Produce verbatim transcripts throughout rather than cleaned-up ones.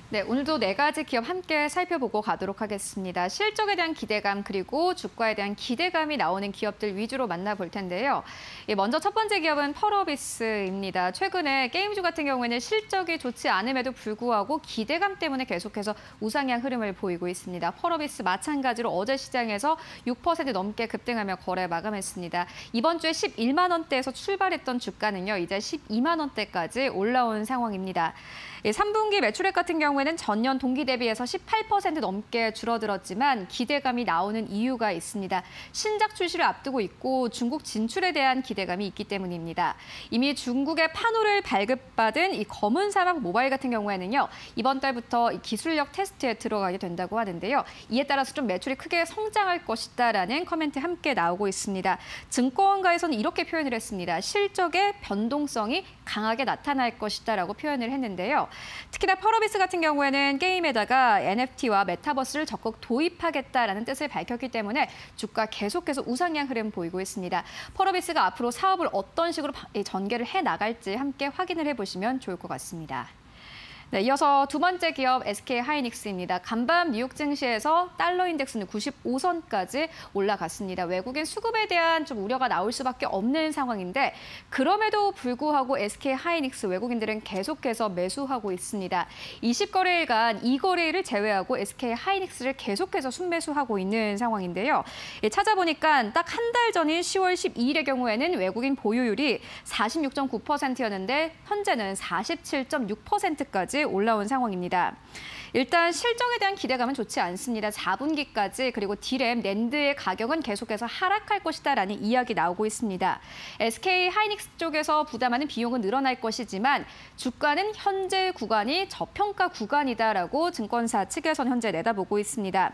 네, 오늘도 네 가지 기업 함께 살펴보고 가도록 하겠습니다. 실적에 대한 기대감 그리고 주가에 대한 기대감이 나오는 기업들 위주로 만나볼 텐데요. 먼저 첫 번째 기업은 펄어비스입니다. 최근에 게임주 같은 경우에는 실적이 좋지 않음에도 불구하고 기대감 때문에 계속해서 우상향 흐름을 보이고 있습니다. 펄어비스 마찬가지로 어제 시장에서 육 퍼센트 넘게 급등하며 거래 마감했습니다. 이번 주에 십일만 원대에서 출발했던 주가는요, 이제 십이만 원대까지 올라온 상황입니다. 삼 분기 매출액 같은 경우에는 전년 동기 대비해서 십팔 퍼센트 넘게 줄어들었지만 기대감이 나오는 이유가 있습니다. 신작 출시를 앞두고 있고 중국 진출에 대한 기대감이 있기 때문입니다. 이미 중국의 판호를 발급받은 이 검은 사막 모바일 같은 경우에는요, 이번 달부터 기술력 테스트에 들어가게 된다고 하는데요. 이에 따라서 좀 매출이 크게 성장할 것이다라는 커멘트 함께 나오고 있습니다. 증권가에서는 이렇게 표현을 했습니다. 실적의 변동성이 강하게 나타날 것이다라고 표현을 했는데요. 특히나 펄어비스 같은 경우에는 게임에다가 엔에프티와 메타버스를 적극 도입하겠다라는 뜻을 밝혔기 때문에 주가 계속해서 우상향 흐름 보이고 있습니다. 펄어비스가 앞으로 사업을 어떤 식으로 전개를 해나갈지 함께 확인을 해보시면 좋을 것 같습니다. 네, 이어서 두 번째 기업 에스케이하이닉스입니다. 간밤 뉴욕 증시에서 달러 인덱스는 구십오 선까지 올라갔습니다. 외국인 수급에 대한 좀 우려가 나올 수밖에 없는 상황인데 그럼에도 불구하고 에스케이하이닉스 외국인들은 계속해서 매수하고 있습니다. 이십 거래일간 이 거래일을 제외하고 에스케이하이닉스를 계속해서 순매수하고 있는 상황인데요. 예, 찾아보니까 딱 한 달 전인 시월 십이일의 경우에는 외국인 보유율이 사십육 점 구 퍼센트였는데 현재는 사십칠 점 육 퍼센트까지 올라온 상황입니다. 일단 실적에 대한 기대감은 좋지 않습니다. 사 분기까지 그리고 디램, 낸드의 가격은 계속해서 하락할 것이다라는 이야기 나오고 있습니다. 에스케이하이닉스 쪽에서 부담하는 비용은 늘어날 것이지만 주가는 현재 구간이 저평가 구간이다라고 증권사 측에서는 현재 내다보고 있습니다.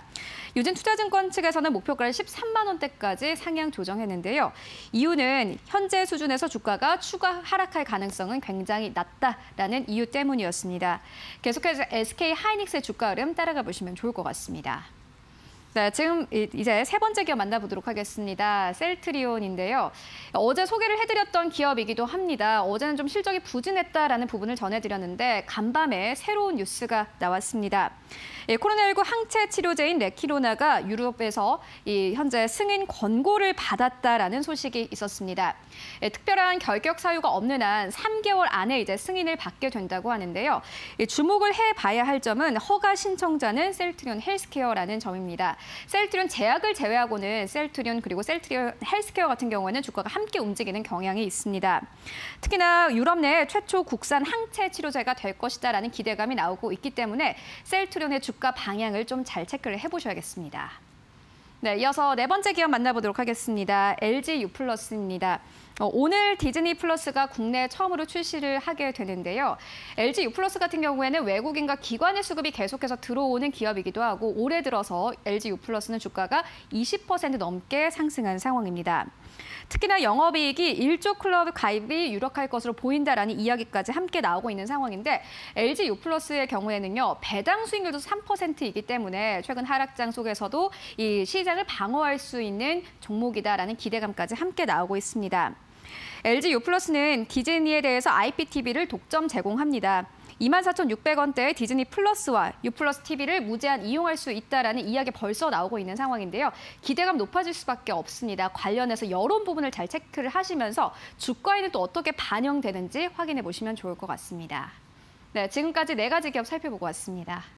유진투자증권 측에서는 목표가를 십삼만 원대까지 상향 조정했는데요. 이유는 현재 수준에서 주가가 추가 하락할 가능성은 굉장히 낮다라는 이유 때문이었습니다. 계속해서 에스케이하이닉스의 주가 흐름 따라가 보시면 좋을 것 같습니다. 네, 지금 이제 세 번째 기업 만나보도록 하겠습니다. 셀트리온인데요. 어제 소개를 해드렸던 기업이기도 합니다. 어제는 좀 실적이 부진했다라는 부분을 전해드렸는데 간밤에 새로운 뉴스가 나왔습니다. 예, 코로나십구 항체 치료제인 레키로나가 유럽에서 이 현재 승인 권고를 받았다라는 소식이 있었습니다. 예, 특별한 결격 사유가 없는 한 삼 개월 안에 이제 승인을 받게 된다고 하는데요. 예, 주목을 해봐야 할 점은 허가 신청자는 셀트리온 헬스케어라는 점입니다. 셀트리온 제약을 제외하고는 셀트리온 그리고 셀트리온 헬스케어 같은 경우에는 주가가 함께 움직이는 경향이 있습니다. 특히나 유럽 내 최초 국산 항체 치료제가 될 것이다라는 기대감이 나오고 있기 때문에 셀트리온의 주가 방향을 좀 잘 체크를 해보셔야겠습니다. 네, 이어서 네 번째 기업 만나보도록 하겠습니다. 엘지 유플러스입니다. 어, 오늘 디즈니 플러스가 국내에 처음으로 출시를 하게 되는데요. 엘지 유플러스 같은 경우에는 외국인과 기관의 수급이 계속해서 들어오는 기업이기도 하고 올해 들어서 엘지 유플러스는 주가가 이십 퍼센트 넘게 상승한 상황입니다. 특히나 영업이익이 일조 클럽 가입이 유력할 것으로 보인다라는 이야기까지 함께 나오고 있는 상황인데 엘지 유플러스의 경우에는요, 배당 수익률도 삼 퍼센트이기 때문에 최근 하락장 속에서도 이 시장을 방어할 수 있는 종목이다라는 기대감까지 함께 나오고 있습니다. 엘지 유플러스는 디즈니에 대해서 아이피티비를 독점 제공합니다. 이만 사천육백 원대의 디즈니 플러스와 유플러스 티비를 무제한 이용할 수 있다라는 이야기 벌써 나오고 있는 상황인데요. 기대감 높아질 수밖에 없습니다. 관련해서 여론 부분을 잘 체크를 하시면서 주가에는 또 어떻게 반영되는지 확인해 보시면 좋을 것 같습니다. 네, 지금까지 네 가지 기업 살펴보고 왔습니다.